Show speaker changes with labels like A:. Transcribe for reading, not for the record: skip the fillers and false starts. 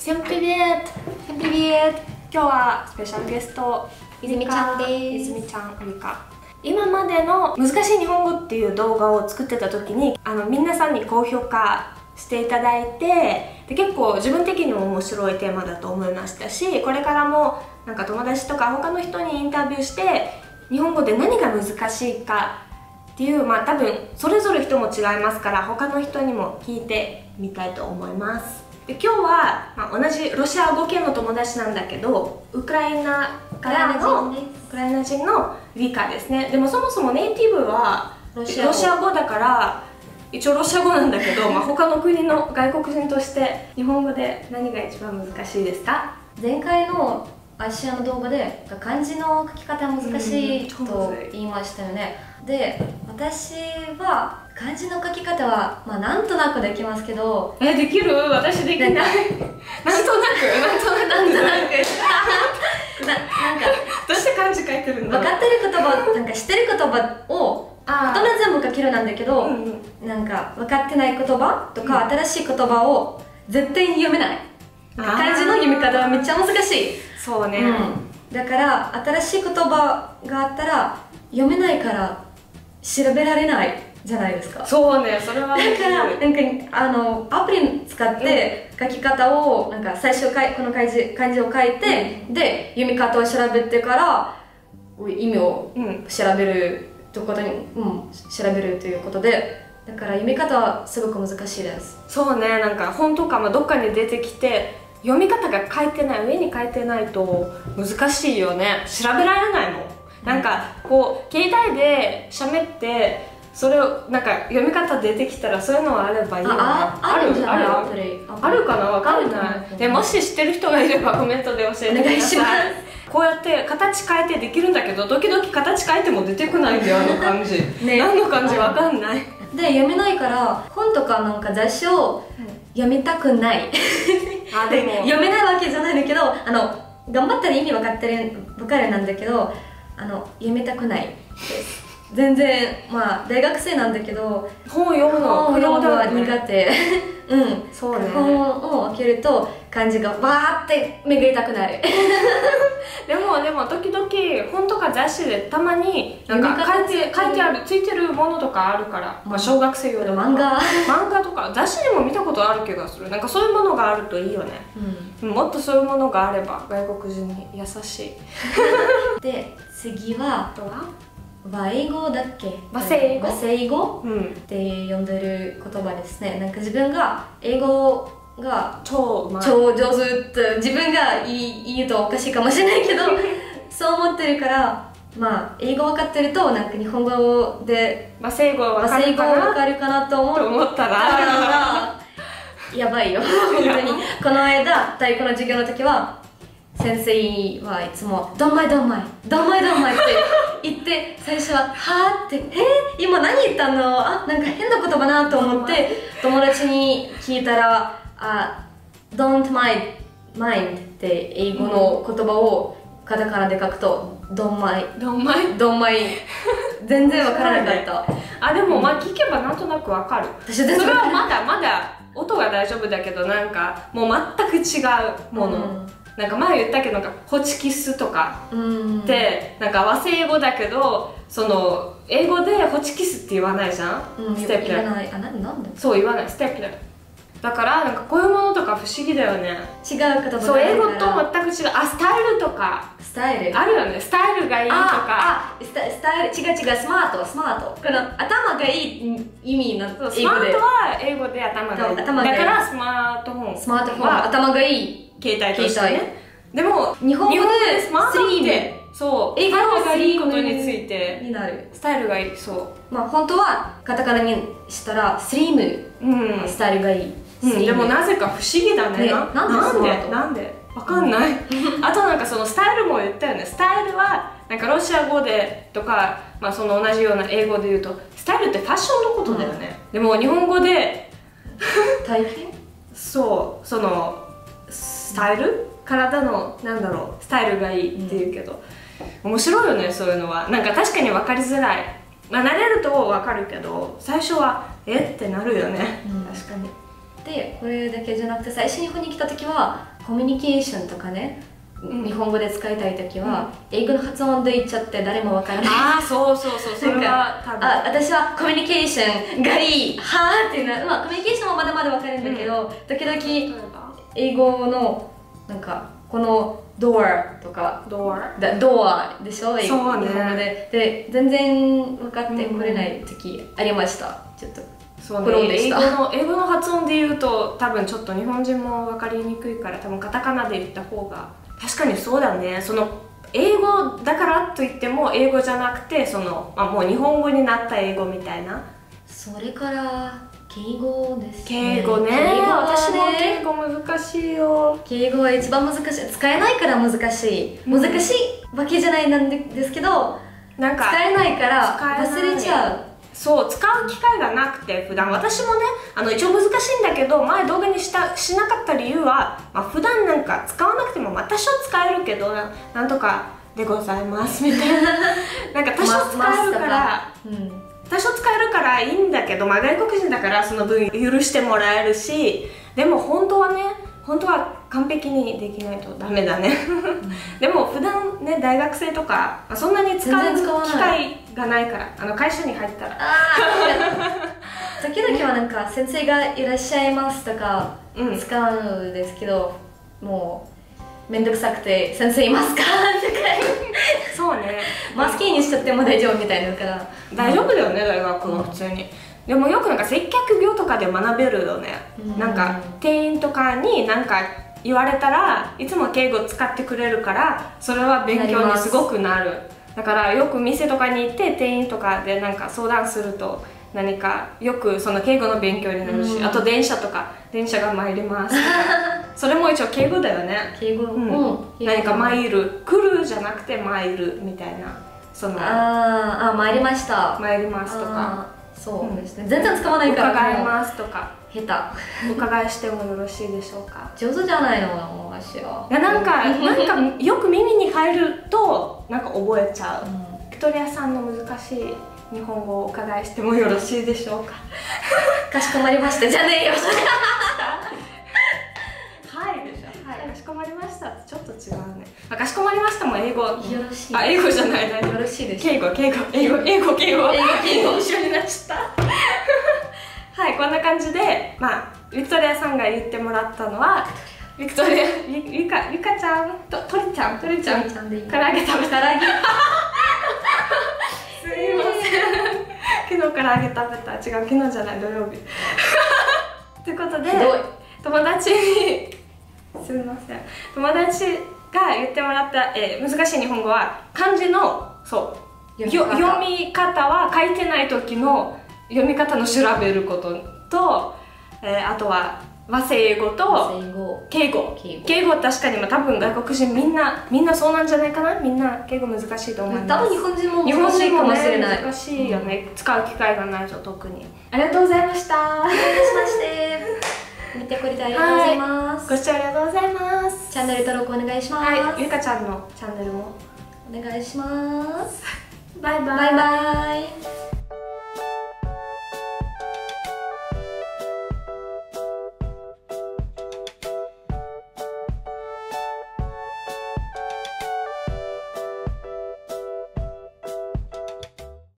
A: Всем привет! Всем привет! 今日はスペシャルゲスト
B: 泉ちゃんです。
A: 泉ちゃん、ウイカ。今までの難しい日本語っていう動画を作ってた時に皆さんに高評価していただいて、で結構自分的にも面白いテーマだと思いましたし、これからもなんか友達とか他の人にインタビューして日本語で何が難しいかっていう、多分それぞれ人も違いますから他の人にも聞いてみたいと思います。で今日は、同じロシア語圏の友達なんだけどウクライナからのウクライナ人のリカですね。でもそもそもネイティブはロシア語だから一応ロシア語なんだけど他の国の外国人として日本語で何が一番難しいですか？
B: 前回のアシアの動画で漢字の書き方難しいと言いましたよね。で、私は漢字の書き方はなんとなくできますけど、
A: できる？私できない。なんとなくどうして漢字書いてるんだろう。
B: 分かってる言葉、知ってる言葉を大人全部書けるなんだけど、なんか分かってない言葉とか、新しい言葉を絶対に読めない。漢字の読み方はめっちゃ難しい。
A: そうね、
B: だから新しい言葉があったら読めないから調べられないじゃないですか。
A: そうね、それは
B: だからアプリ使って書き方を最初この漢字を書いて、で読み方を調べてから意味を調べるということに、調べるということで、だから読み方はすごく難しいです。
A: そうね、本とかどっかに出てきて読み方が書いてない、上に書いてないと難しいよね。調べられないもん。こう携帯で喋ってそれを読み方出てきたらそういうのがあればいいよね。
B: あ
A: るかな、わかんない。でもし知ってる人がいればコメントで教えてください。こうやって形変えてできるんだけど、時々形変えても出てこないんだよ、あの漢字。何の漢字わかんない。
B: で読めないから本とか雑誌を読みたくない。
A: でも
B: 読めないわけじゃないんだけど、頑張ったら意味分かるなんだけど、読みたくないです。全然大学生なんだけど
A: 本読むの
B: は苦手。
A: そうね。
B: 本を開けると漢字がわーってめくりたくなる。
A: でも時々本とか雑誌でたまに書いてあるついてるものとかあるから、小学生用の
B: 漫画
A: とか雑誌でも見たことある気がする。そういうものがあるといいよね。もっとそういうものがあれば外国人に優しい。
B: で次は和英語だっけ？
A: 和製
B: 英語って呼んでる言葉ですね。自分が英語が超上手って自分が言うとおかしいかもしれないけどそう思ってるから、英語分かってると日本語で
A: 和製語分
B: かるかなと思ったらやばいよ本当に。この間体育の授業の時は先生はいつも「ドンマイドンマイドンマイドンマイ」って言って最初は「はぁ?」って「今何言ったの？変な言葉な」と思って友達に聞いたら「Don't mind」って英語の言葉をカタカナで書くと「ドンマイ」全然わからなかった。
A: でも聞けばなんとなくわかる。それはまだ音が大丈夫だけどもう全く違うもの。前言ったけどホチキスとかって和製英語だけど英語でホチキスって言わないじゃん。ステップラー。そう言わない、ステップラー。だからこういうものとか不思議だよね。
B: 違う言葉。
A: そう、英語と全く違う。スタイルとかあるよね。スタイルがいいとか。
B: スタイル違う、スマート。この頭がいい意味の英語で。
A: スマートは英語で頭がいい。だからスマートフォン
B: は頭がいい
A: 携帯としてね。でも
B: 日本語で
A: スマートってそう、英語がいいことについて
B: になる。
A: スタイルがいい。そう、
B: 本当はカタカナにしたらスリム、スタイルがいい。
A: でもなぜか不思議だね。なんでわかんない。あとそのスタイルも言ったよね。スタイルはロシア語でとかその同じような英語で言うとスタイルってファッションのことだよね。でも日本語で
B: 体型
A: そうそのスタイル、体のスタイルがいいって言うけど、面白いよね、そういうのは。確かに分かりづらい。慣れると分かるけど最初はえってなるよね。確かに。
B: でこれだけじゃなくて最初日本に来た時はコミュニケーションとかね、日本語で使いたい時は、英語の発音で言っちゃって誰もわからない。
A: ああそうそうそう、それは多分
B: 私はコミュニケーションがいいはーっていうのは、コミュニケーションもまだまだわかるんだけど、時々英語のなんかこのドアとかドアでしょ、英語でで全然分かってくれない時ありました。ちょっと
A: そうね、英語の発音で言うと多分ちょっと日本人も分かりにくいから、多分カタカナで言った方が確かにそうだね。その英語だからといっても英語じゃなくてその、もう日本語になった英語みたいな。
B: それから敬語です
A: ね。敬語ね。私も敬語難しいよ。
B: 敬語は一番難しい。使えないから難しい。難しいわけじゃないなんですけど、なんか使えないから忘れちゃう。
A: そう、使う機会がなくて普段。私もね、一応難しいんだけど、前動画にしなかった理由は、普段なんか使わなくても、多少使えるけど、なんとかでございますみたいななんか多少使えるから、多少使えるからいいんだけど、外国人だからその分許してもらえるし、でも本当は完璧にできないとダメだねでも普段ね、大学生とかそんなに使う機会がないから、会社に入ったら
B: 時々はなんか先生がいらっしゃいますとか使うんですけど、もうめんどくさくて先生いますかとか
A: そうね、
B: マスキーにしちゃっても大丈夫みたいなから
A: 大丈夫だよね、大学は普通に。でもよくなんか接客業とかで学べるよね。なんか店員とかになんか言われたらいつも敬語使ってくれるから、それは勉強にすごくなる。だからよく店とかに行って店員とかでなんか相談すると、何かよくその敬語の勉強になるし、あと電車とか、電車が参りますとかそれも一応敬語だよね。
B: 敬語、
A: 何か参る、来るじゃなくて参るみたいな、その
B: 参りました、
A: 参りますとか、
B: そうですね、全然使わないから。
A: 伺いますとか、
B: 下手。
A: お伺いしてもよろしいでしょうか。
B: 上手じゃないの私は。
A: なんかよく耳に入るとなんか覚えちゃう。ビクトリアさんの難しい日本語をお伺いしてもよろしいでしょうか。
B: かしこまりました。じゃねえよ。
A: はいでしょ。はい、かしこまりましたってちょっと違うね。かしこまりましたも英語。よ
B: ろしい。
A: 英語じゃない。
B: よろしいです。
A: 敬語英語一緒になっちゃった。はい、こんな感じで、ビクトリアさんが言ってもらったのは、ビクトリア、リカちゃん、トリちゃん唐揚げ食べた。すいません。昨日唐揚げ食べた。違う、昨日じゃない、土曜日。ということで、友達に、すみません。友達が言ってもらった、難しい日本語は、漢字の、読み方は書いてない時の読み方の調べることと、あとは和製英語と敬語。敬語は確かに多分外国人みんなそうなんじゃないかな。みんな敬語難しいと思います。
B: 多分日本人も難しいかもしれない。
A: 難しいよね、使う機会がないと特に。ありがとうございました。
B: お願いしまして。見てくれてありがとうございます。
A: ご視聴ありがとうございます。
B: チャンネル登録お願いします。
A: はい、ゆかちゃんのチャンネルも
B: お願いします。
A: バイバイ。
B: バイバイ。